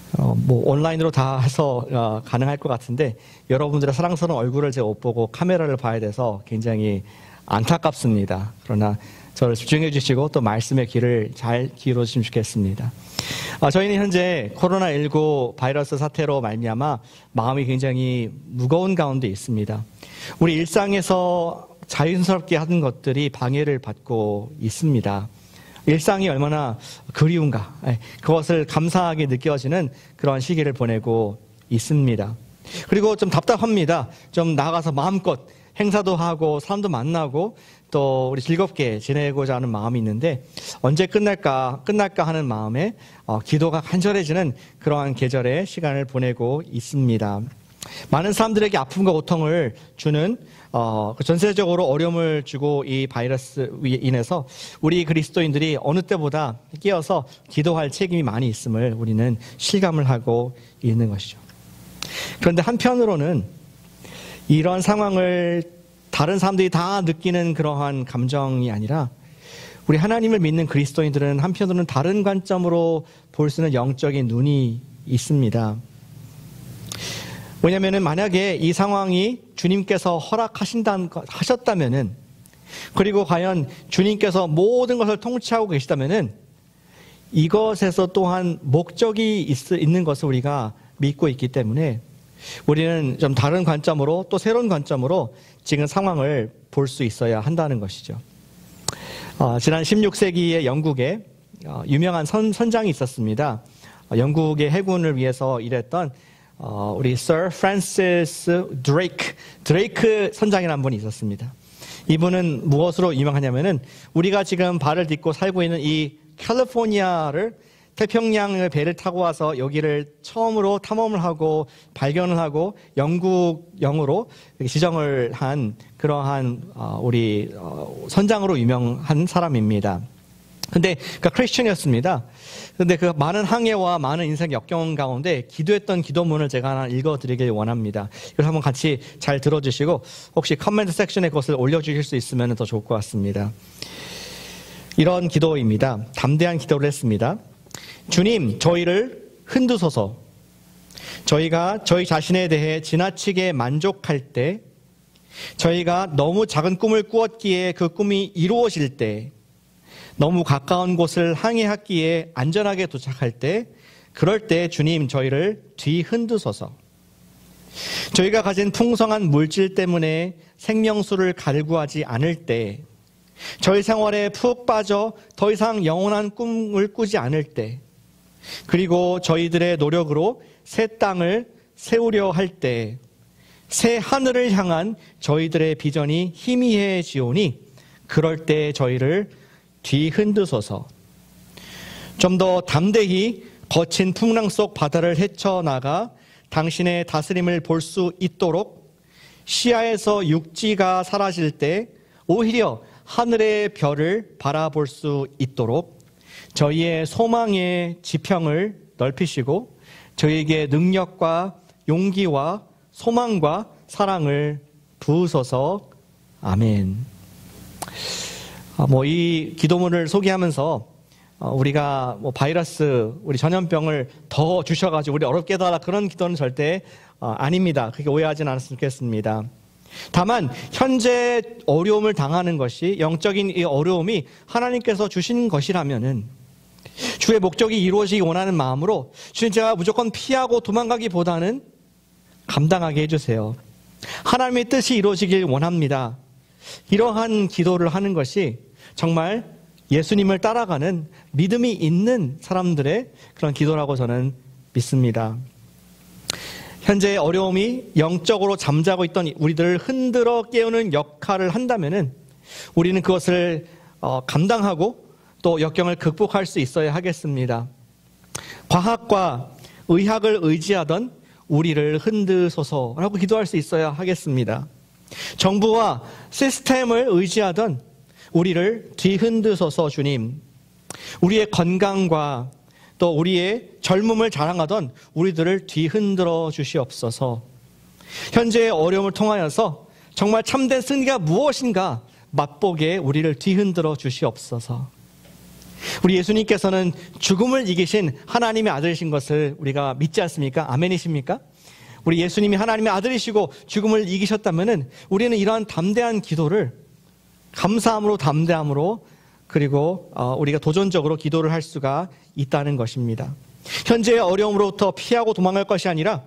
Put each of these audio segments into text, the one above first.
온라인으로 다 해서 가능할 것 같은데 여러분들의 사랑스러운 얼굴을 제가 못 보고 카메라를 봐야 돼서 굉장히 안타깝습니다. 그러나 저를 집중해 주시고 또 말씀의 귀를 잘 기울여 주시면 좋겠습니다. 저희는 현재 코로나19 바이러스 사태로 말미암아 마음이 굉장히 무거운 가운데 있습니다. 우리 일상에서 자연스럽게 하는 것들이 방해를 받고 있습니다. 일상이 얼마나 그리운가, 그것을 감사하게 느껴지는 그런 시기를 보내고 있습니다. 그리고 좀 답답합니다. 좀 나가서 마음껏 행사도 하고 사람도 만나고 또 우리 즐겁게 지내고자 하는 마음이 있는데 언제 끝날까 하는 마음에 기도가 간절해지는 그러한 계절의 시간을 보내고 있습니다. 많은 사람들에게 아픔과 고통을 주는 전세적으로 어려움을 주고 이 바이러스 인해서 우리 그리스도인들이 어느 때보다 끼어서 기도할 책임이 많이 있음을 우리는 실감을 하고 있는 것이죠. 그런데 한편으로는 이런 상황을 다른 사람들이 다 느끼는 그러한 감정이 아니라 우리 하나님을 믿는 그리스도인들은 한편으로는 다른 관점으로 볼 수 있는 영적인 눈이 있습니다. 왜냐하면 만약에 이 상황이 주님께서 하셨다면은, 그리고 과연 주님께서 모든 것을 통치하고 계시다면은 이것에서 또한 목적이 있는 것을 우리가 믿고 있기 때문에 우리는 좀 다른 관점으로 또 새로운 관점으로 지금 상황을 볼 수 있어야 한다는 것이죠. 지난 16세기에 영국에 유명한 선장이 있었습니다. 영국의 해군을 위해서 일했던 우리 Sir Francis 드레이크 선장이라는 분이 있었습니다. 이분은 무엇으로 유명하냐면은 우리가 지금 발을 딛고 살고 있는 이 캘리포니아를 태평양의 배를 타고 와서 여기를 처음으로 탐험을 하고 발견을 하고 영국령으로 지정을 한 그러한 우리 선장으로 유명한 사람입니다. 근데 그가 크리스천이었습니다. 근데 그 많은 항해와 많은 인생 역경 가운데 기도했던 기도문을 제가 하나 읽어드리길 원합니다. 이걸 한번 같이 잘 들어주시고 혹시 커멘트 섹션에 그것을 올려주실 수 있으면 더 좋을 것 같습니다. 이런 기도입니다. 담대한 기도를 했습니다. 주님, 저희를 흔드소서. 저희가 저희 자신에 대해 지나치게 만족할 때, 저희가 너무 작은 꿈을 꾸었기에 그 꿈이 이루어질 때, 너무 가까운 곳을 항해하기에 안전하게 도착할 때, 그럴 때 주님 저희를 뒤흔드소서. 저희가 가진 풍성한 물질 때문에 생명수를 갈구하지 않을 때, 저희 생활에 푹 빠져 더 이상 영원한 꿈을 꾸지 않을 때, 그리고 저희들의 노력으로 새 땅을 세우려 할 때, 새 하늘을 향한 저희들의 비전이 희미해지오니 그럴 때 저희를 뒤흔드소서. 좀 더 담대히 거친 풍랑 속 바다를 헤쳐나가 당신의 다스림을 볼 수 있도록 시야에서 육지가 사라질 때 오히려 하늘의 별을 바라볼 수 있도록 저희의 소망의 지평을 넓히시고 저희에게 능력과 용기와 소망과 사랑을 부으소서. 아멘. 이 기도문을 소개하면서 우리가 바이러스, 우리 전염병을 더 주셔가지고 우리 어렵게 해달라 그런 기도는 절대 아닙니다. 그렇게 오해하지는 않았으면 좋겠습니다. 다만 현재 어려움을 당하는 것이 영적인 이 어려움이 하나님께서 주신 것이라면은 주의 목적이 이루어지기 원하는 마음으로 주님 제가 무조건 피하고 도망가기보다는 감당하게 해주세요. 하나님의 뜻이 이루어지길 원합니다. 이러한 기도를 하는 것이 정말 예수님을 따라가는 믿음이 있는 사람들의 그런 기도라고 저는 믿습니다. 현재 어려움이 영적으로 잠자고 있던 우리들을 흔들어 깨우는 역할을 한다면은 우리는 그것을 감당하고 또 역경을 극복할 수 있어야 하겠습니다. 과학과 의학을 의지하던 우리를 흔드소서라고 기도할 수 있어야 하겠습니다. 정부와 시스템을 의지하던 우리를 뒤흔드소서. 주님, 우리의 건강과 또 우리의 젊음을 자랑하던 우리들을 뒤흔들어 주시옵소서. 현재의 어려움을 통하여서 정말 참된 승리가 무엇인가 맛보게 우리를 뒤흔들어 주시옵소서. 우리 예수님께서는 죽음을 이기신 하나님의 아들이신 것을 우리가 믿지 않습니까? 아멘이십니까? 우리 예수님이 하나님의 아들이시고 죽음을 이기셨다면은 우리는 이러한 담대한 기도를 감사함으로, 담대함으로, 그리고 우리가 도전적으로 기도를 할 수가 있다는 것입니다. 현재의 어려움으로부터 피하고 도망갈 것이 아니라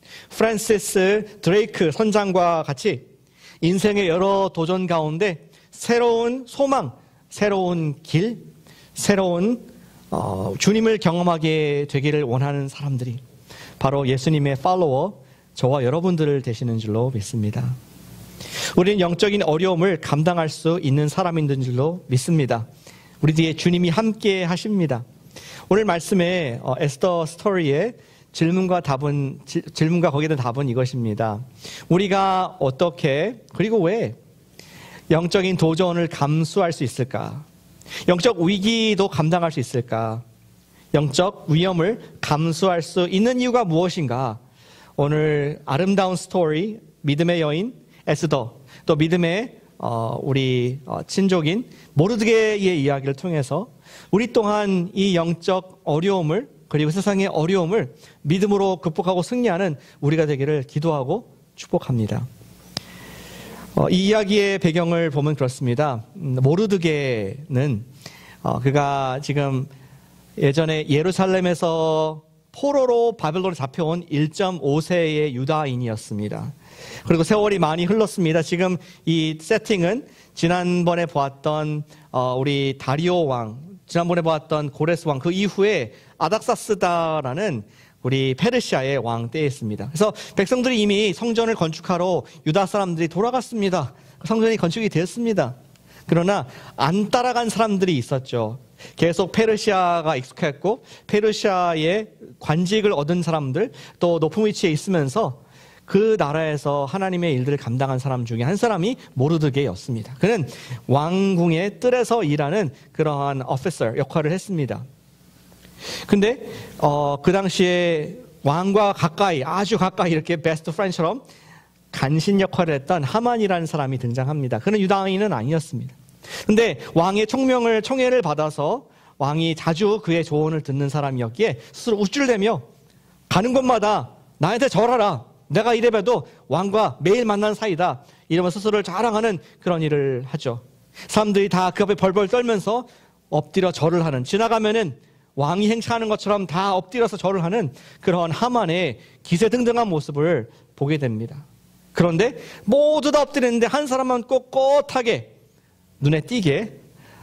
프란시스 드레이크 선장과 같이 인생의 여러 도전 가운데 새로운 소망, 새로운 길, 새로운 주님을 경험하게 되기를 원하는 사람들이 바로 예수님의 팔로워, 저와 여러분들을 되시는 줄로 믿습니다. 우리는 영적인 어려움을 감당할 수 있는 사람인 줄로 믿습니다. 우리 뒤에 주님이 함께 하십니다. 오늘 말씀에 에스더 스토리의 질문과 거기에 대한 답은 이것입니다. 우리가 어떻게, 그리고 왜 영적인 도전을 감수할 수 있을까? 영적 위기도 감당할 수 있을까? 영적 위험을 감수할 수 있는 이유가 무엇인가? 오늘 아름다운 스토리, 믿음의 여인 에스더, 또 믿음의 우리 친족인 모르드게의 이야기를 통해서 우리 또한 이 영적 어려움을, 그리고 세상의 어려움을 믿음으로 극복하고 승리하는 우리가 되기를 기도하고 축복합니다. 이 이야기의 배경을 보면 그렇습니다. 모르드게는 그가 지금 예전에 예루살렘에서 포로로 바벨론에 잡혀온 1.5세의 유다인이었습니다. 그리고 세월이 많이 흘렀습니다. 지금 이 세팅은 지난번에 보았던 우리 다리오 왕, 지난번에 보았던 고레스 왕, 그 이후에 아닥사스다라는 우리 페르시아의 왕 때였습니다. 그래서 백성들이 이미 성전을 건축하러 유다 사람들이 돌아갔습니다. 성전이 건축이 되었습니다. 그러나 안 따라간 사람들이 있었죠. 계속 페르시아가 익숙했고 페르시아의 관직을 얻은 사람들, 또 높은 위치에 있으면서 그 나라에서 하나님의 일들을 감당한 사람 중에 한 사람이 모르드게였습니다. 그는 왕궁의 뜰에서 일하는 그러한 오피서 역할을 했습니다. 근데 그 당시에 왕과 가까이, 아주 가까이 이렇게 베스트 프렌드처럼 간신 역할을 했던 하만이라는 사람이 등장합니다. 그는 유다인은 아니었습니다. 근데 왕의 총애를 받아서 왕이 자주 그의 조언을 듣는 사람이었기에 스스로 우쭐대며 가는 곳마다 나한테 절하라, 내가 이래봬도 왕과 매일 만난 사이다, 이러면서 스스로를 자랑하는 그런 일을 하죠. 사람들이 다 그 앞에 벌벌 떨면서 엎드려 절을 하는, 지나가면은 왕이 행차하는 것처럼 다 엎드려서 절을 하는 그런 하만의 기세등등한 모습을 보게 됩니다. 그런데 모두 다 엎드렸는데 한 사람만 꼿꼿하게 눈에 띄게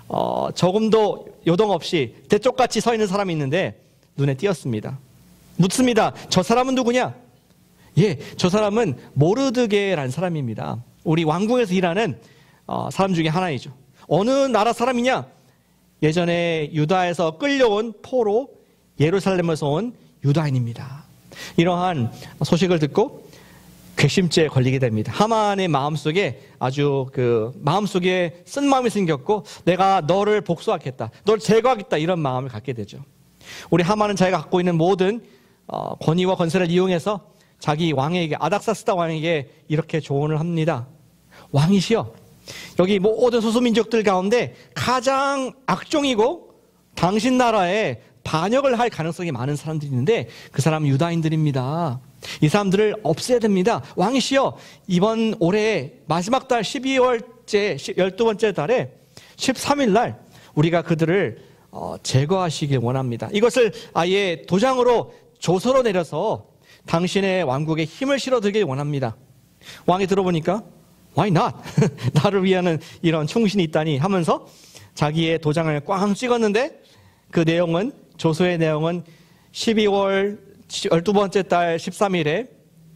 조금도 요동 없이 대쪽같이 서 있는 사람이 있는데 눈에 띄었습니다. 묻습니다. 저 사람은 누구냐? 예, 저 사람은 모르드게라는 사람입니다. 우리 왕궁에서 일하는 사람 중에 하나이죠. 어느 나라 사람이냐? 예전에 유다에서 끌려온 포로 예루살렘에서 온 유다인입니다. 이러한 소식을 듣고 괘씸죄에 걸리게 됩니다. 하만의 마음속에 아주 마음속에 쓴 마음이 생겼고, 내가 너를 복수하겠다, 너를 제거하겠다, 이런 마음을 갖게 되죠. 우리 하만은 자기가 갖고 있는 모든 권위와 권세를 이용해서 자기 왕에게, 아닥사스다 왕에게 이렇게 조언을 합니다. 왕이시여, 여기 모든 소수민족들 가운데 가장 악종이고 당신 나라에 반역을 할 가능성이 많은 사람들이 있는데 그 사람은 유다인들입니다. 이 사람들을 없애야 됩니다. 왕이시여, 이번 올해 마지막 달 12월째 12번째 달에 13일 날 우리가 그들을 제거하시길 원합니다. 이것을 아예 도장으로 조서로 내려서 당신의 왕국에 힘을 실어드리길 원합니다. 왕이 들어보니까 Why not? 나를 위하는 이런 충신이 있다니 하면서 자기의 도장을 꽝 찍었는데, 그 내용은, 조서의 내용은 12월 12번째 달 13일에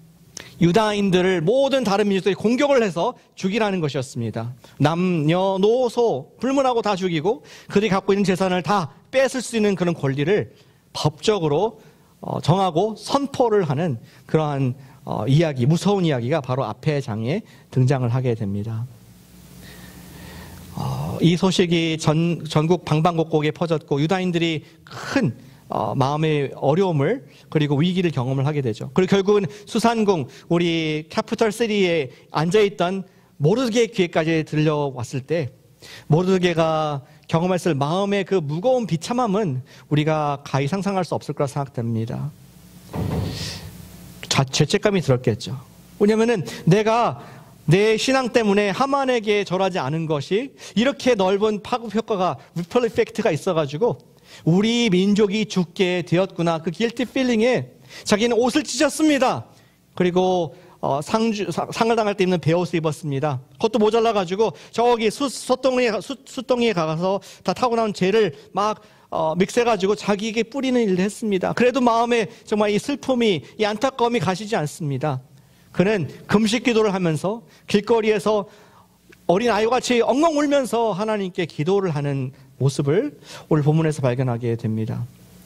유다인들을 모든 다른 민족들이 공격을 해서 죽이라는 것이었습니다. 남녀노소 불문하고 다 죽이고 그들이 갖고 있는 재산을 다 뺏을 수 있는 그런 권리를 법적으로 정하고 선포를 하는 그러한 이야기, 무서운 이야기가 바로 앞의 장에 등장을 하게 됩니다. 이 소식이 전국 방방곡곡에 퍼졌고 유다인들이 큰 마음의 어려움을, 그리고 위기를 경험을 하게 되죠. 그리고 결국은 수산궁, 우리 캐피털 시티에 앉아있던 모르드게의 귀에까지 들려왔을 때 모르드게가 경험했을 마음의 그 무거운 비참함은 우리가 가히 상상할 수 없을 거라 생각됩니다. 죄책감이 들었겠죠. 왜냐하면 내가 내 신앙 때문에 하만에게 절하지 않은 것이 이렇게 넓은 파급 효과가, 리플 이펙트가 있어가지고 우리 민족이 죽게 되었구나. 그 길티 필링에 자기는 옷을 찢었습니다. 그리고 상을 당할 때 입는 베옷을 입었습니다. 그것도 모자라가지고 저기 숫덩이에 가서 다 타고 나온 재를 막 믹스해가지고 자기에게 뿌리는 일을 했습니다. 그래도 마음에 정말 이 슬픔이, 이 안타까움이 가시지 않습니다. 그는 금식 기도를 하면서 길거리에서 어린아이와 같이 엉엉 울면서 하나님께 기도를 하는 모습을 오늘 본문에서 발견하게 됩니다.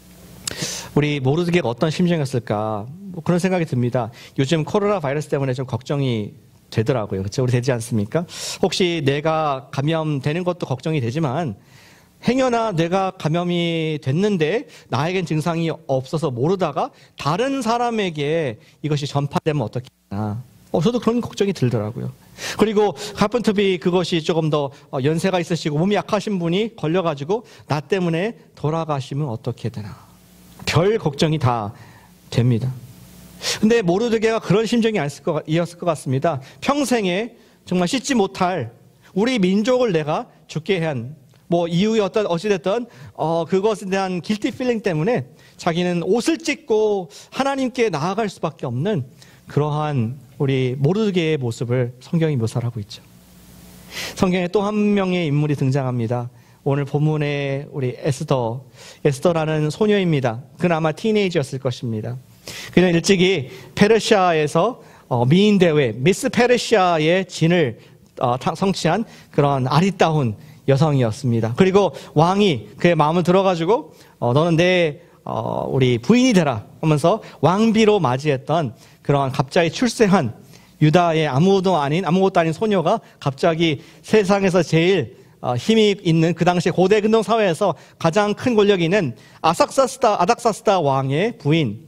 우리 모르드게가 어떤 심정이었을까, 그런 생각이 듭니다. 요즘 코로나 바이러스 때문에 좀 걱정이 되더라고요. 그렇죠? 우리 되지 않습니까? 혹시 내가 감염되는 것도 걱정이 되지만 행여나 내가 감염이 됐는데 나에겐 증상이 없어서 모르다가 다른 사람에게 이것이 전파되면 어떻겠나. 저도 그런 걱정이 들더라고요. 그리고 하픈투비 그것이 조금 더 연세가 있으시고 몸이 약하신 분이 걸려가지고 나 때문에 돌아가시면 어떻게 되나. 별 걱정이 다 됩니다. 근데 모르드게가 그런 심정이 이었을 것 같습니다. 평생에 정말 씻지 못할 우리 민족을 내가 죽게 한 이유에 어찌됐든 그것에 대한 길티 필링 때문에 자기는 옷을 찢고 하나님께 나아갈 수밖에 없는 그러한 우리 모르드게의 모습을 성경이 묘사를 하고 있죠. 성경에 또 한 명의 인물이 등장합니다. 오늘 본문에 우리 에스더라는 소녀입니다. 그는 아마 티네이저였을 것입니다. 그는 일찍이 페르시아에서 미인대회 미스 페르시아의 진을 성취한 그런 아리따운 여성이었습니다. 그리고 왕이 그의 마음을 들어가지고 너는 내 우리 부인이 되라 하면서 왕비로 맞이했던 그러한 갑자기 출세한 유다의 아무것도 아닌 소녀가 갑자기 세상에서 제일 힘이 있는 그 당시에 고대 근동 사회에서 가장 큰 권력이 있는 아닥사스다 왕의 부인,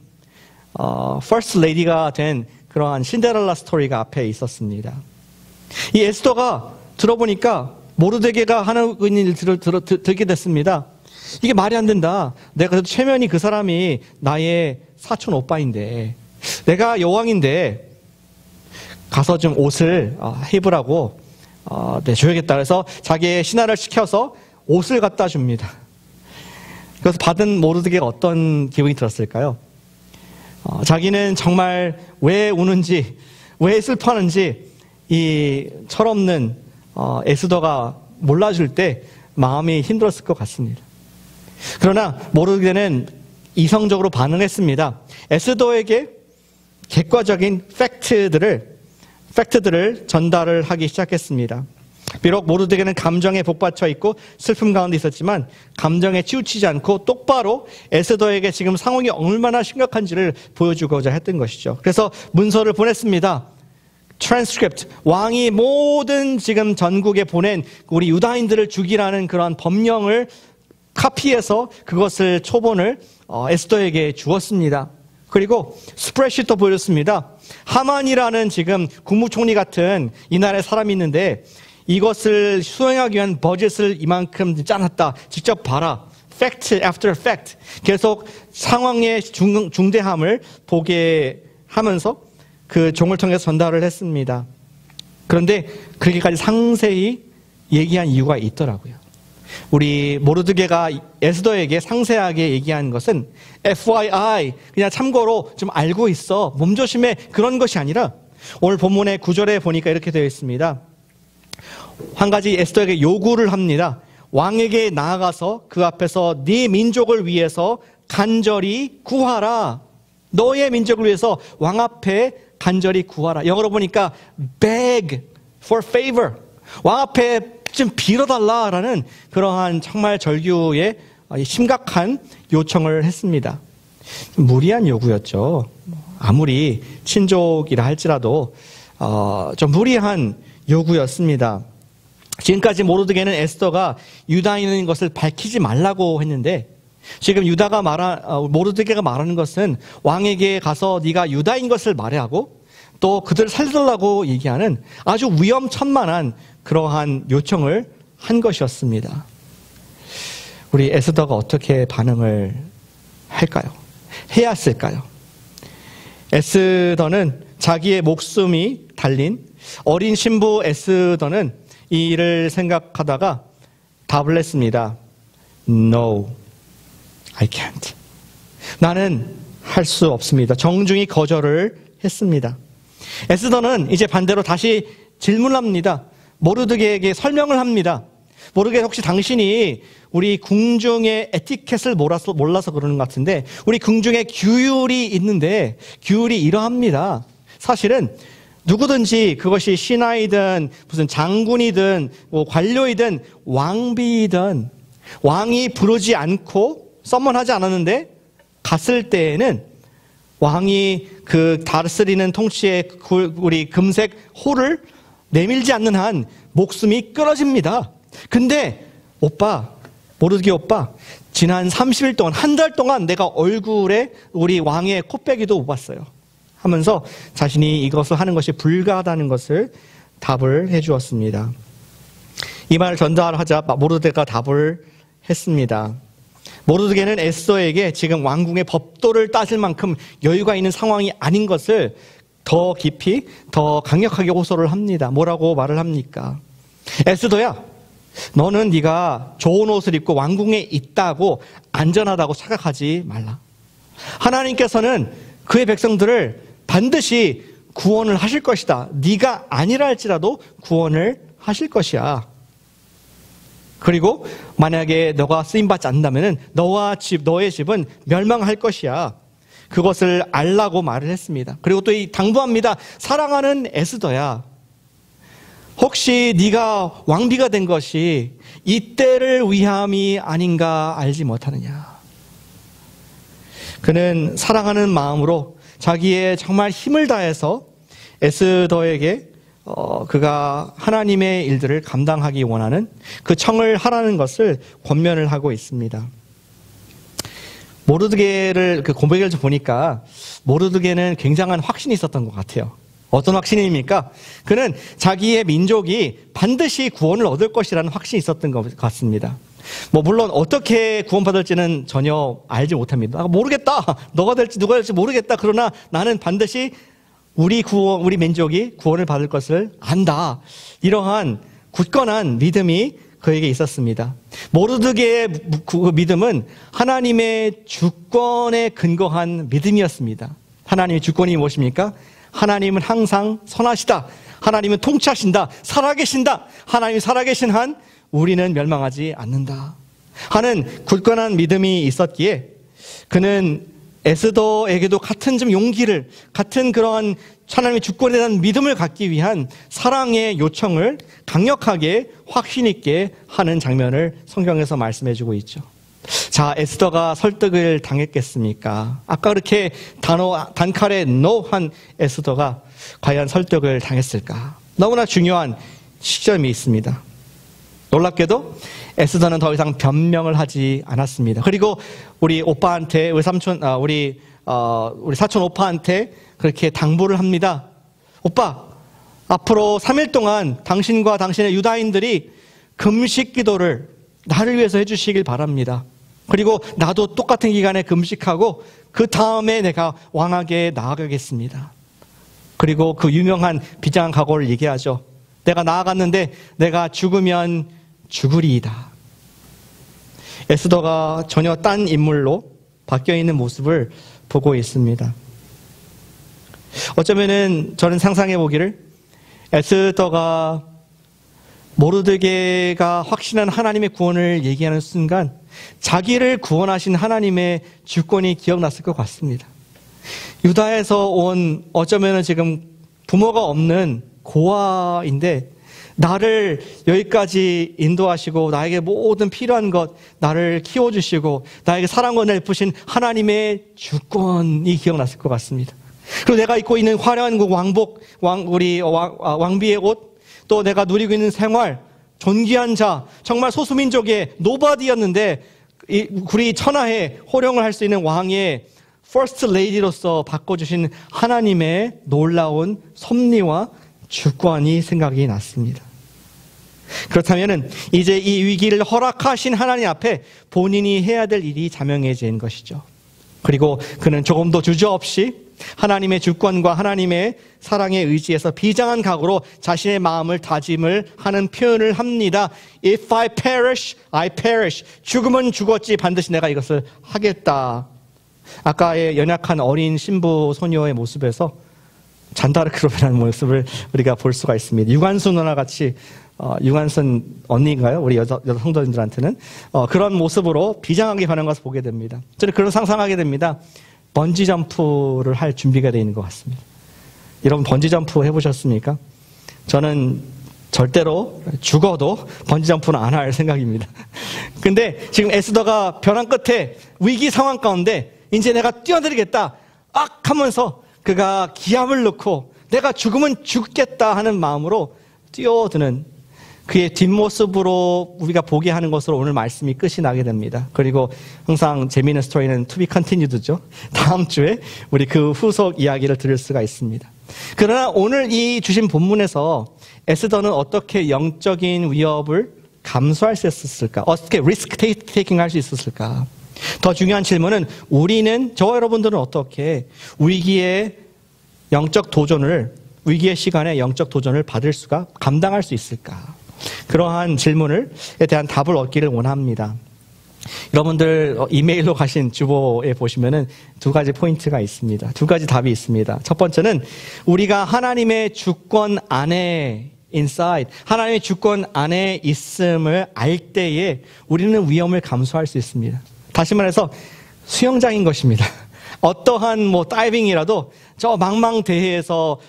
퍼스트 레이디가 된 그러한 신데렐라 스토리가 앞에 있었습니다. 이 에스더가 들어보니까 모르드게가 하는 일을 들게 됐습니다. 이게 말이 안 된다. 내가 최면이 그 사람이 나의 사촌 오빠인데, 내가 여왕인데 가서 좀 옷을 입으라고 줘야겠다. 그래서 자기의 신하를 시켜서 옷을 갖다 줍니다. 그래서 받은 모르드게가 어떤 기분이 들었을까요? 자기는 정말 왜 우는지, 왜 슬퍼하는지 이 철없는 에스더가 몰라줄 때 마음이 힘들었을 것 같습니다. 그러나 모르드게는 이성적으로 반응했습니다. 에스더에게 객관적인 팩트들을 전달을 하기 시작했습니다. 비록 모르드게는 감정에 복받쳐 있고 슬픔 가운데 있었지만 감정에 치우치지 않고 똑바로 에스더에게 지금 상황이 얼마나 심각한지를 보여주고자 했던 것이죠. 그래서 문서를 보냈습니다. 트랜스크립트, 왕이 모든 지금 전국에 보낸 우리 유다인들을 죽이라는 그런 법령을 카피해서 그것을 초본을 에스더에게 주었습니다. 그리고 스프레드시트도 보여줬습니다. 하만이라는 지금 국무총리 같은 이 나라의 사람이 있는데 이것을 수행하기 위한 버젯을 이만큼 짜놨다. 직접 봐라. 팩트 애프터 팩트. 계속 상황의 중대함을 보게 하면서 그 종을 통해서 전달을 했습니다. 그런데 그렇게까지 상세히 얘기한 이유가 있더라고요. 우리 모르드게가 에스더에게 상세하게 얘기한 것은 FYI, 그냥 참고로 좀 알고 있어, 몸조심해, 그런 것이 아니라 오늘 본문의 9절에 보니까 이렇게 되어 있습니다. 한 가지 에스더에게 요구를 합니다. 왕에게 나아가서 그 앞에서 네 민족을 위해서 간절히 구하라. 너의 민족을 위해서 왕 앞에 간절히 구하라. 영어로 보니까 beg for favor. 왕 앞에 좀 빌어달라라는 그러한 정말 절규의 심각한 요청을 했습니다. 무리한 요구였죠. 아무리 친족이라 할지라도 좀 무리한 요구였습니다. 지금까지 모르드게는 에스더가 유다인인 것을 밝히지 말라고 했는데 지금 모르드게가 말하는 것은 왕에게 가서 네가 유다인 것을 말하고 또 그들을 살려달라고 얘기하는 아주 위험천만한 그러한 요청을 한 것이었습니다. 우리 에스더가 어떻게 반응을 할까요? 해야 했을까요? 에스더는 자기의 목숨이 달린 어린 신부 에스더는 이 일을 생각하다가 답을 했습니다. No, I can't. 나는 할 수 없습니다. 정중히 거절을 했습니다. 에스더는 이제 반대로 다시 질문을 합니다. 모르드게에게 설명을 합니다. 모르드게, 혹시 당신이 우리 궁중의 에티켓을 몰라서 그러는 것 같은데, 우리 궁중에 규율이 있는데 규율이 이러합니다. 사실은 누구든지, 그것이 신하이든 무슨 장군이든 뭐 관료이든 왕비이든, 왕이 부르지 않고 서먼하지 않았는데 갔을 때에는 왕이 그 다스리는 통치의 우리 금색 호를 내밀지 않는 한 목숨이 끊어집니다. 근데 모르드게 오빠, 지난 30일 동안, 한 달 동안 내가 얼굴에 우리 왕의 코빼기도 못 봤어요 하면서 자신이 이것을 하는 것이 불가하다는 것을 답을 해 주었습니다. 이 말을 전달하자 모르드게가 답을 했습니다. 모르드게는 에스더에게 지금 왕궁의 법도를 따질 만큼 여유가 있는 상황이 아닌 것을 더 깊이, 더 강력하게 호소를 합니다. 뭐라고 말을 합니까? 에스더야, 너는 네가 좋은 옷을 입고 왕궁에 있다고 안전하다고 착각하지 말라. 하나님께서는 그의 백성들을 반드시 구원을 하실 것이다. 네가 아니라 할지라도 구원을 하실 것이야. 그리고 만약에 너가 쓰임받지 않는다면 너의 집은 멸망할 것이야. 그것을 알라고 말을 했습니다. 그리고 또 당부합니다. 사랑하는 에스더야, 혹시 네가 왕비가 된 것이 이때를 위함이 아닌가 알지 못하느냐. 그는 사랑하는 마음으로 자기의 정말 힘을 다해서 에스더에게 그가 하나님의 일들을 감당하기 원하는 그 청을 하라는 것을 권면을 하고 있습니다. 모르드게를 그 고백을 좀 보니까 모르드게는 굉장한 확신이 있었던 것 같아요. 어떤 확신입니까? 그는 자기의 민족이 반드시 구원을 얻을 것이라는 확신이 있었던 것 같습니다. 물론 어떻게 구원받을지는 전혀 알지 못합니다. 모르겠다. 너가 될지 누가 될지 모르겠다. 그러나 나는 반드시 우리 민족이 구원을 받을 것을 안다. 이러한 굳건한 믿음이 그에게 있었습니다. 모르드게의 그 믿음은 하나님의 주권에 근거한 믿음이었습니다. 하나님의 주권이 무엇입니까? 하나님은 항상 선하시다. 하나님은 통치하신다. 살아계신다. 하나님이 살아계신 한 우리는 멸망하지 않는다 하는 굳건한 믿음이 있었기에 그는 에스더에게도 같은 좀 용기를, 같은 그러한 하나님의 주권에 대한 믿음을 갖기 위한 사랑의 요청을 강력하게 확신 있게 하는 장면을 성경에서 말씀해 주고 있죠. 자, 에스더가 설득을 당했겠습니까? 아까 그렇게 단칼에 no 한 에스더가 과연 설득을 당했을까? 너무나 중요한 시점이 있습니다. 놀랍게도 에스더는 더 이상 변명을 하지 않았습니다. 그리고 우리 오빠한테, 우리 사촌 오빠한테 그렇게 당부를 합니다. 오빠, 앞으로 3일 동안 당신과 당신의 유다인들이 금식 기도를 나를 위해서 해주시길 바랍니다. 그리고 나도 똑같은 기간에 금식하고 그 다음에 내가 왕에게 나아가겠습니다. 그리고 그 유명한 비장한 각오를 얘기하죠. 내가 나아갔는데 내가 죽으면 죽으리이다. 에스더가 전혀 딴 인물로 바뀌어 있는 모습을 보고 있습니다. 어쩌면은 저는 상상해 보기를 에스더가 모르드게가 확신한 하나님의 구원을 얘기하는 순간 자기를 구원하신 하나님의 주권이 기억났을 것 같습니다. 유다에서 온 어쩌면은 지금 부모가 없는 고아인데 나를 여기까지 인도하시고 나에게 모든 필요한 것 나를 키워주시고 나에게 사랑과 베푸신 하나님의 주권이 기억났을 것 같습니다. 그리고 내가 입고 있는 화려한 그 왕복, 왕비의 옷, 또 내가 누리고 있는 생활, 존귀한 자, 정말 소수민족의 노바디였는데 우리 천하에 호령을 할 수 있는 왕의 퍼스트 레이디로서 바꿔주신 하나님의 놀라운 섭리와 주권이 생각이 났습니다. 그렇다면 이제 이 위기를 허락하신 하나님 앞에 본인이 해야 될 일이 자명해진 것이죠. 그리고 그는 조금도 주저없이 하나님의 주권과 하나님의 사랑에 의지해서 비장한 각오로 자신의 마음을 다짐을 하는 표현을 합니다. If I perish, I perish. 죽으면 죽었지 반드시 내가 이것을 하겠다. 아까의 연약한 어린 신부 소녀의 모습에서 잔다르크로 변한 모습을 우리가 볼 수가 있습니다. 유관순 누나 같이 유관순 언니인가요? 우리 여자 성도님들한테는 그런 모습으로 비장하게 변한 것을 보게 됩니다. 저는 그런 상상하게 됩니다. 번지 점프를 할 준비가 되어 있는 것 같습니다. 여러분 번지 점프 해보셨습니까? 저는 절대로 죽어도 번지 점프는 안 할 생각입니다. 근데 지금 에스더가 벼랑 끝에 위기 상황 가운데 이제 내가 뛰어내리겠다 악 하면서 그가 기합을 넣고 내가 죽으면 죽겠다 하는 마음으로 뛰어드는 그의 뒷모습으로 우리가 보게 하는 것으로 오늘 말씀이 끝이 나게 됩니다. 그리고 항상 재미있는 스토리는 to be continued죠. 다음 주에 우리 그 후속 이야기를 들을 수가 있습니다. 그러나 오늘 이 주신 본문에서 에스더는 어떻게 영적인 위협을 감수할 수 있었을까? 어떻게 리스크 테이킹 할 수 있었을까? 더 중요한 질문은 우리는, 저와 여러분들은 어떻게 위기의 영적 도전을, 위기의 시간에 영적 도전을 받을 수가, 감당할 수 있을까? 그러한 질문에 대한 답을 얻기를 원합니다. 여러분들 이메일로 가신 주보에 보시면은 두 가지 포인트가 있습니다. 두 가지 답이 있습니다. 첫 번째는 우리가 하나님의 주권 안에 inside, 하나님의 주권 안에 있음을 알 때에 우리는 위험을 감수할 수 있습니다. 다시 말해서 수영장인 것입니다. 어떠한 다이빙이라도 저 망망대해에서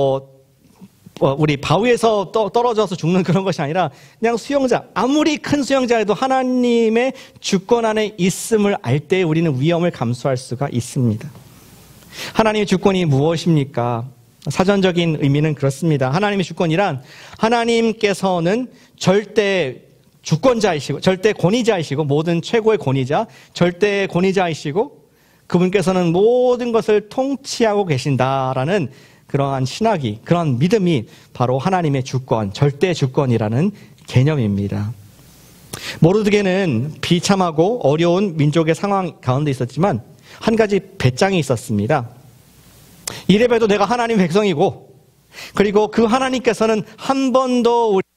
우리 바위에서 떨어져서 죽는 그런 것이 아니라 그냥 수영장, 아무리 큰 수영장에도 하나님의 주권 안에 있음을 알 때 우리는 위험을 감수할 수가 있습니다. 하나님의 주권이 무엇입니까? 사전적인 의미는 그렇습니다. 하나님의 주권이란 하나님께서는 절대 주권자이시고 절대 권위자이시고 모든 최고의 권위자, 절대 권위자이시고 그분께서는 모든 것을 통치하고 계신다라는 그러한 신학이, 그런 믿음이 바로 하나님의 주권, 절대 주권이라는 개념입니다. 모르드게는 비참하고 어려운 민족의 상황 가운데 있었지만 한 가지 배짱이 있었습니다. 이래봬도 내가 하나님 백성이고 그리고 그 하나님께서는 한 번도 우리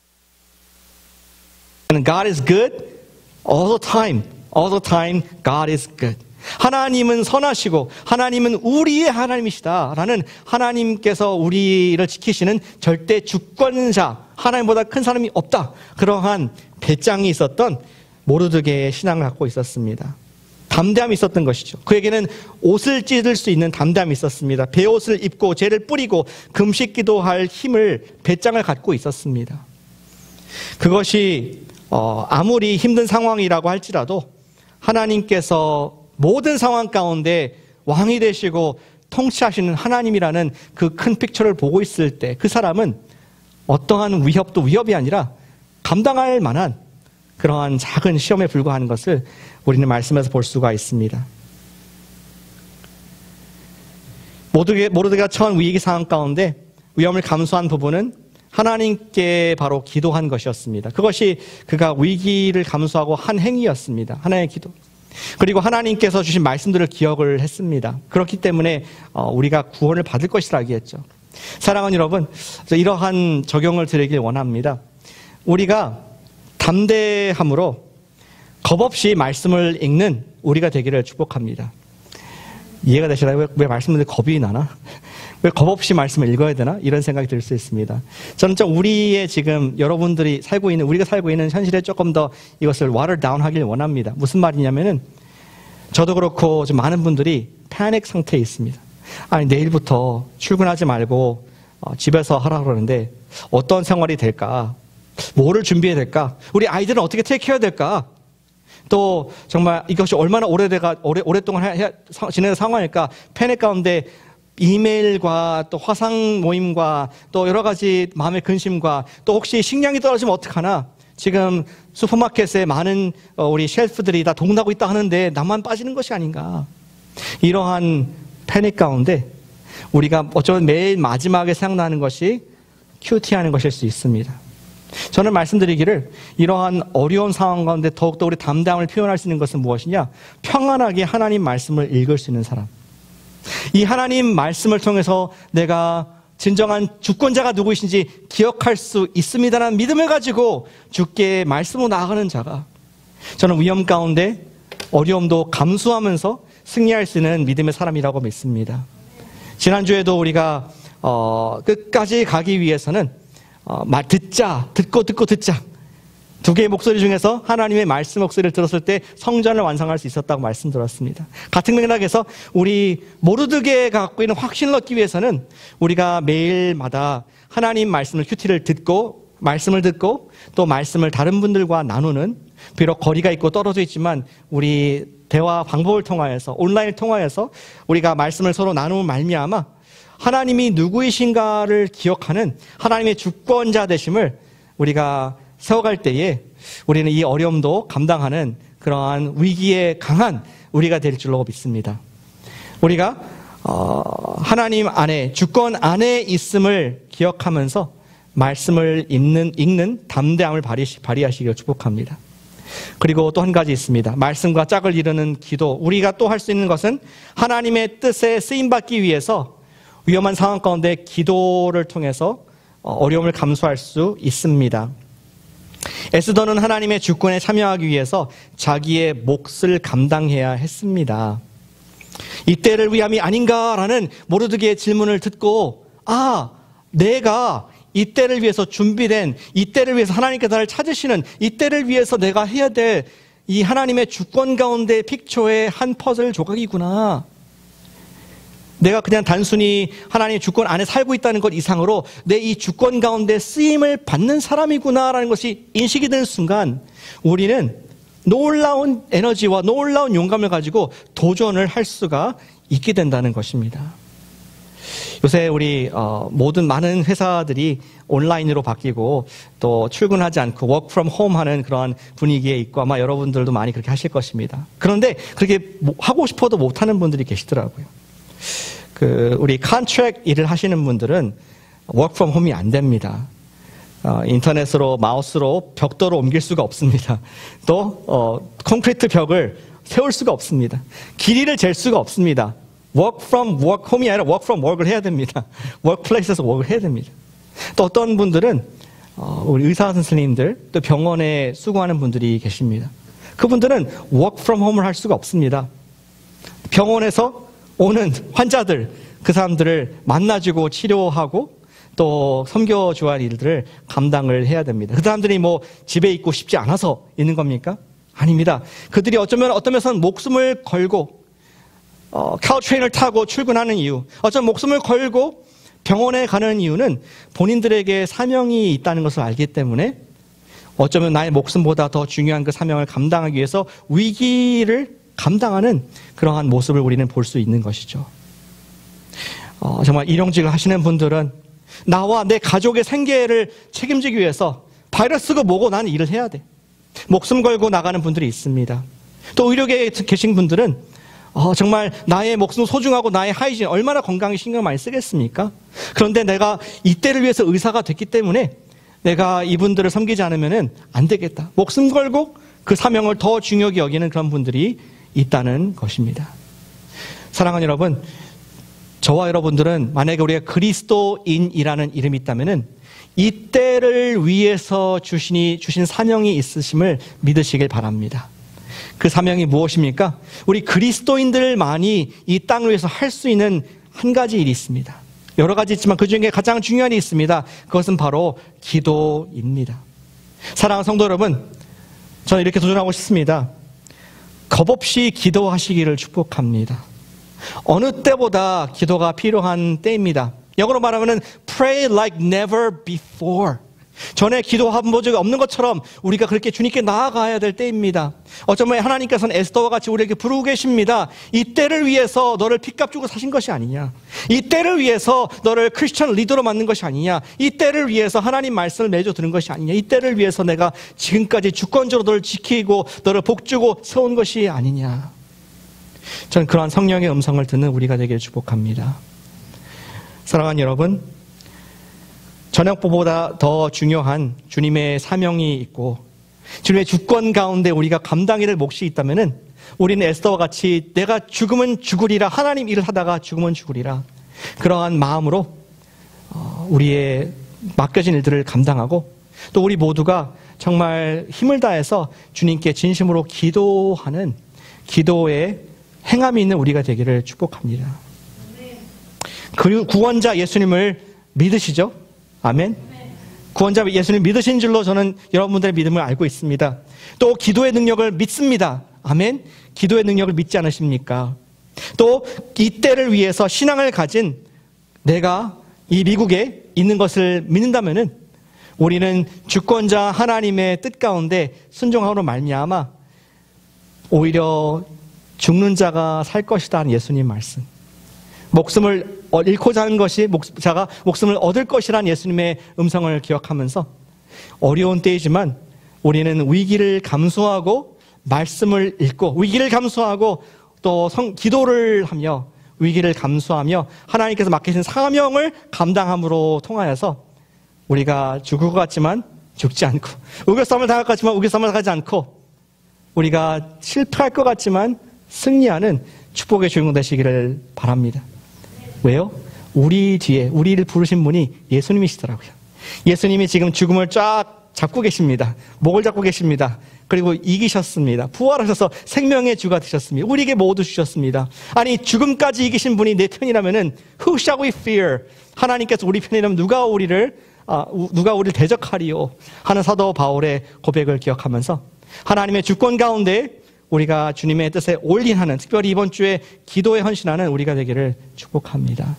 God is good all the time God is good. 하나님은 선하시고 하나님은 우리의 하나님이시다라는 하나님께서 우리를 지키시는 절대 주권자, 하나님보다 큰 사람이 없다. 그러한 배짱이 있었던 모르드게의 신앙을 갖고 있었습니다. 담대함이 있었던 것이죠. 그에게는 옷을 찢을 수 있는 담대함이 있었습니다. 베옷을 입고 죄를 뿌리고 금식 기도할 힘을, 배짱을 갖고 있었습니다. 그것이 아무리 힘든 상황이라고 할지라도 하나님께서 모든 상황 가운데 왕이 되시고 통치하시는 하나님이라는 그 큰 픽처를 보고 있을 때 그 사람은 어떠한 위협도 위협이 아니라 감당할 만한 그러한 작은 시험에 불과한 것을 우리는 말씀에서 볼 수가 있습니다. 모르드게가 처한 위기 상황 가운데 위험을 감수한 부분은 하나님께 바로 기도한 것이었습니다. 그것이 그가 위기를 감수하고 한 행위였습니다. 하나님의 기도. 그리고 하나님께서 주신 말씀들을 기억을 했습니다. 그렇기 때문에 우리가 구원을 받을 것이라 하겠죠. 사랑하는 여러분, 이러한 적용을 드리길 원합니다. 우리가 담대함으로 겁없이 말씀을 읽는 우리가 되기를 축복합니다. 이해가 되시나요? 왜 말씀들이 겁이 나나? 왜 겁없이 말씀을 읽어야 되나? 이런 생각이 들 수 있습니다. 저는 우리의 지금 여러분들이 우리가 살고 있는 현실에 조금 더 이것을 water down 하길 원합니다. 무슨 말이냐면은 저도 그렇고 좀 많은 분들이 패닉 상태에 있습니다. 아니, 내일부터 출근하지 말고 집에서 하라 그러는데 어떤 생활이 될까? 뭐를 준비해야 될까? 우리 아이들은 어떻게 테이크해야 될까? 또 정말 이것이 얼마나 오랫동안 지내는 상황일까? 패닉 가운데 이메일과 또 화상 모임과 또 여러 가지 마음의 근심과 또 혹시 식량이 떨어지면 어떡하나? 지금 슈퍼마켓에 많은 우리 셰프들이 다 동나고 있다 하는데 나만 빠지는 것이 아닌가? 이러한 패닉 가운데 우리가 어쩌면 매일 마지막에 생각나는 것이 큐티하는 것일 수 있습니다. 저는 말씀드리기를 이러한 어려운 상황 가운데 더욱더 우리 담대함을 표현할 수 있는 것은 무엇이냐? 평안하게 하나님 말씀을 읽을 수 있는 사람. 이 하나님 말씀을 통해서 내가 진정한 주권자가 누구이신지 기억할 수 있습니다라는 믿음을 가지고 주께 말씀으로 나아가는 자가, 저는 위험 가운데 어려움도 감수하면서 승리할 수 있는 믿음의 사람이라고 믿습니다. 지난주에도 우리가 끝까지 가기 위해서는 듣고 듣자. 두 개의 목소리 중에서 하나님의 말씀 목소리를 들었을 때 성전을 완성할 수 있었다고 말씀드렸습니다. 같은 맥락에서 우리 모르드게가 갖고 있는 확신을 얻기 위해서는 우리가 매일마다 하나님 말씀을 큐티를 듣고, 말씀을 듣고 또 말씀을 다른 분들과 나누는, 비록 거리가 있고 떨어져 있지만 우리 대화 방법을 통하여서, 온라인을 통하여서 우리가 말씀을 서로 나누면 말미암아 하나님이 누구이신가를 기억하는 하나님의 주권자 되심을 우리가 세워갈 때에 우리는 이 어려움도 감당하는 그러한 위기에 강한 우리가 될 줄로 믿습니다. 우리가 하나님 안에, 주권 안에 있음을 기억하면서 말씀을 읽는 담대함을 발휘하시기를 축복합니다. 그리고 또 한 가지 있습니다. 말씀과 짝을 이루는 기도. 우리가 또 할 수 있는 것은 하나님의 뜻에 쓰임받기 위해서 위험한 상황 가운데 기도를 통해서 어려움을 감수할 수 있습니다. 에스더는 하나님의 주권에 참여하기 위해서 자기의 몫을 감당해야 했습니다. 이때를 위함이 아닌가라는 모르드게의 질문을 듣고, 내가 이때를 위해서 준비된, 이때를 위해서 하나님께서 나를 찾으시는, 이때를 위해서 내가 해야 될 이 하나님의 주권 가운데 픽처의 한 퍼즐 조각이구나. 내가 그냥 단순히 하나님의 주권 안에 살고 있다는 것 이상으로 내 이 주권 가운데 쓰임을 받는 사람이구나라는 것이 인식이 되는 순간 우리는 놀라운 에너지와 놀라운 용감을 가지고 도전을 할 수가 있게 된다는 것입니다. 요새 우리 많은 회사들이 온라인으로 바뀌고 또 출근하지 않고 work from home 하는 그러한 분위기에 있고 아마 여러분들도 많이 그렇게 하실 것입니다. 그런데 그렇게 하고 싶어도 못하는 분들이 계시더라고요. 우리 컨트랙 일을 하시는 분들은 work from home이 안 됩니다. 인터넷으로 마우스로 벽돌을 옮길 수가 없습니다. 또 콘크리트 벽을 세울 수가 없습니다. 길이를 잴 수가 없습니다. work from work home이 아니라 work from work을 해야 됩니다. workplace에서 work을 해야 됩니다. 또 어떤 분들은 우리 의사 선생님들, 또 병원에 수고하는 분들이 계십니다. 그분들은 work from home을 할 수가 없습니다. 병원에서 오는 환자들, 그 사람들을 만나주고 치료하고 또 섬겨줘야 할 일들을 감당을 해야 됩니다. 그 사람들이 집에 있고 싶지 않아서 있는 겁니까? 아닙니다. 그들이 어떤 면에서는 목숨을 걸고 카우트레인을 타고 출근하는 이유, 어쩌면 목숨을 걸고 병원에 가는 이유는 본인들에게 사명이 있다는 것을 알기 때문에 어쩌면 나의 목숨보다 더 중요한 그 사명을 감당하기 위해서 위기를 감당하는 그러한 모습을 우리는 볼 수 있는 것이죠. 정말 일용직을 하시는 분들은 나와 내 가족의 생계를 책임지기 위해서 바이러스고 뭐고 나는 일을 해야 돼. 목숨 걸고 나가는 분들이 있습니다. 또 의료계에 계신 분들은 정말 나의 목숨 소중하고 나의 하이진, 얼마나 건강에 신경 많이 쓰겠습니까? 그런데 내가 이때를 위해서 의사가 됐기 때문에 내가 이분들을 섬기지 않으면 안 되겠다. 목숨 걸고 그 사명을 더 중요하게 여기는 그런 분들이 있다는 것입니다. 사랑하는 여러분, 저와 여러분들은 만약에 우리가 그리스도인이라는 이름이 있다면 이 때를 위해서 주신 사명이 있으심을 믿으시길 바랍니다. 그 사명이 무엇입니까? 우리 그리스도인들만이 이 땅을 위해서 할 수 있는 한 가지 일이 있습니다. 여러 가지 있지만 그 중에 가장 중요한 일이 있습니다. 그것은 바로 기도입니다. 사랑하는 성도 여러분, 저는 이렇게 도전하고 싶습니다. 겁없이 기도하시기를 축복합니다. 어느 때보다 기도가 필요한 때입니다. 영어로 말하면 pray like never before. 전에 기도한 적이 없는 것처럼 우리가 그렇게 주님께 나아가야 될 때입니다. 어쩌면 하나님께서는 에스더와 같이 우리에게 부르고 계십니다. 이 때를 위해서 너를 핏값 주고 사신 것이 아니냐. 이 때를 위해서 너를 크리스천 리더로 만든 것이 아니냐. 이 때를 위해서 하나님 말씀을 매주 들은 것이 아니냐. 이 때를 위해서 내가 지금까지 주권적으로 너를 지키고 너를 복주고 세운 것이 아니냐. 저는 그러한 성령의 음성을 듣는 우리가 되기를 축복합니다. 사랑하는 여러분, 전역보다 더 중요한 주님의 사명이 있고 주님의 주권 가운데 우리가 감당해야 될 몫이 있다면은 우리는 에스더와 같이 내가 죽으면 죽으리라, 하나님 일을 하다가 죽으면 죽으리라, 그러한 마음으로 우리의 맡겨진 일들을 감당하고 또 우리 모두가 정말 힘을 다해서 주님께 진심으로 기도하는 기도의 행함이 있는 우리가 되기를 축복합니다. 그 구원자 예수님을 믿으시죠? 아멘. 구원자 예수님 믿으신 줄로 저는 여러분들의 믿음을 알고 있습니다. 또 기도의 능력을 믿습니다. 아멘. 기도의 능력을 믿지 않으십니까? 또 이 때를 위해서 신앙을 가진 내가 이 미국에 있는 것을 믿는다면은 우리는 주권자 하나님의 뜻 가운데 순종함으로 말미암아 오히려 죽는 자가 살 것이다 하는 예수님 말씀, 목숨을 잃고자 하는 것이 자가 목숨을 얻을 것이라는 예수님의 음성을 기억하면서 어려운 때이지만 우리는 위기를 감수하고 말씀을 읽고 위기를 감수하고 또 기도를 하며 위기를 감수하며 하나님께서 맡기신 사명을 감당함으로 통하여서 우리가 죽을 것 같지만 죽지 않고, 우겨싸움을 당할 것 같지만 우겨싸움을 당하지 않고, 우리가 실패할 것 같지만 승리하는 축복의 주인공 되시기를 바랍니다. 왜요? 우리 뒤에 우리를 부르신 분이 예수님이시더라고요. 예수님이 지금 죽음을 쫙 잡고 계십니다. 목을 잡고 계십니다. 그리고 이기셨습니다. 부활하셔서 생명의 주가 되셨습니다. 우리에게 모두 주셨습니다. 아니, 죽음까지 이기신 분이 내 편이라면은 Who shall we fear? 하나님께서 우리 편이라면 누가 우리를 대적하리요? 하는 사도 바울의 고백을 기억하면서 하나님의 주권 가운데 우리가 주님의 뜻에 올인하는, 특별히 이번 주에 기도에 헌신하는 우리가 되기를 축복합니다.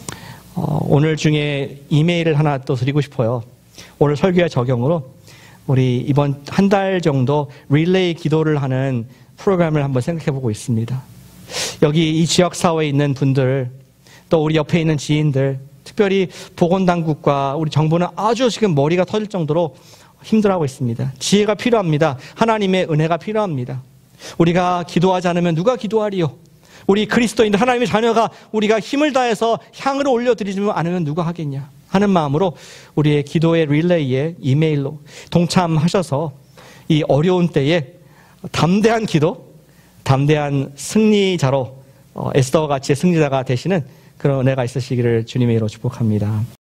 오늘 중에 이메일을 하나 또 드리고 싶어요. 오늘 설교의 적용으로 우리 이번 한 달 정도 릴레이 기도를 하는 프로그램을 한번 생각해 보고 있습니다. 여기 이 지역사회에 있는 분들, 또 우리 옆에 있는 지인들, 특별히 보건당국과 우리 정부는 아주 지금 머리가 터질 정도로 힘들어하고 있습니다. 지혜가 필요합니다. 하나님의 은혜가 필요합니다. 우리가 기도하지 않으면 누가 기도하리요? 우리 그리스도인들, 하나님의 자녀가 우리가 힘을 다해서 향을 올려드리지 않으면 누가 하겠냐 하는 마음으로 우리의 기도의 릴레이에 이메일로 동참하셔서 이 어려운 때에 담대한 기도, 담대한 승리자로 에스더와 같이 승리자가 되시는 그런 은혜가 있으시기를 주님의 이름으로 축복합니다.